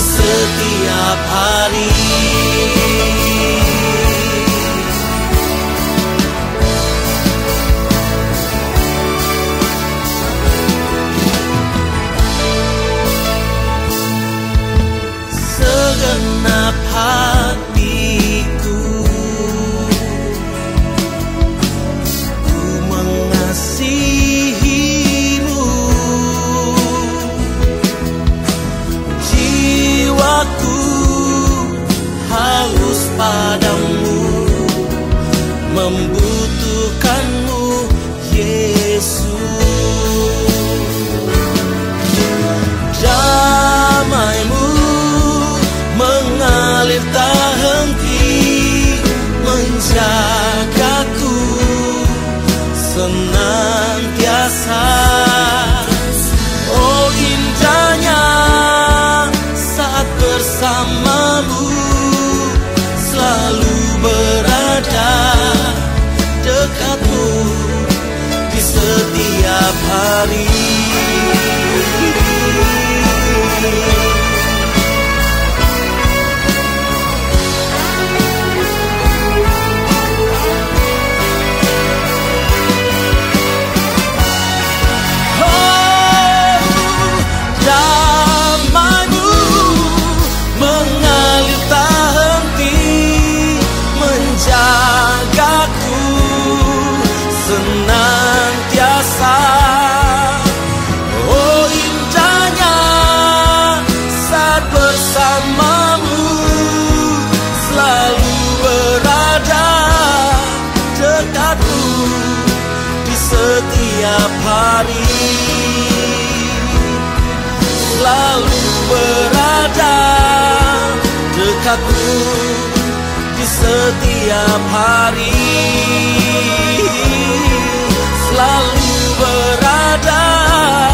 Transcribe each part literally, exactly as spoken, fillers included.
setiap hari. Segenap hatiku ku mengasihimu, jiwaku haus padamu, membutuhkanmu Yesus. Damai-Mu mengalir tak henti, menjagaku senantiasa. Oh indahnya saat bersamamu, selalu berada dekatmu di setiap hari. Senantiasa, oh indahnya saat bersamamu, selalu berada dekatmu di setiap hari, selalu berada dekatmu di setiap hari, selalu berada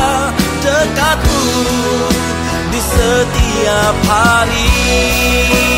dekatmu di setiap hari.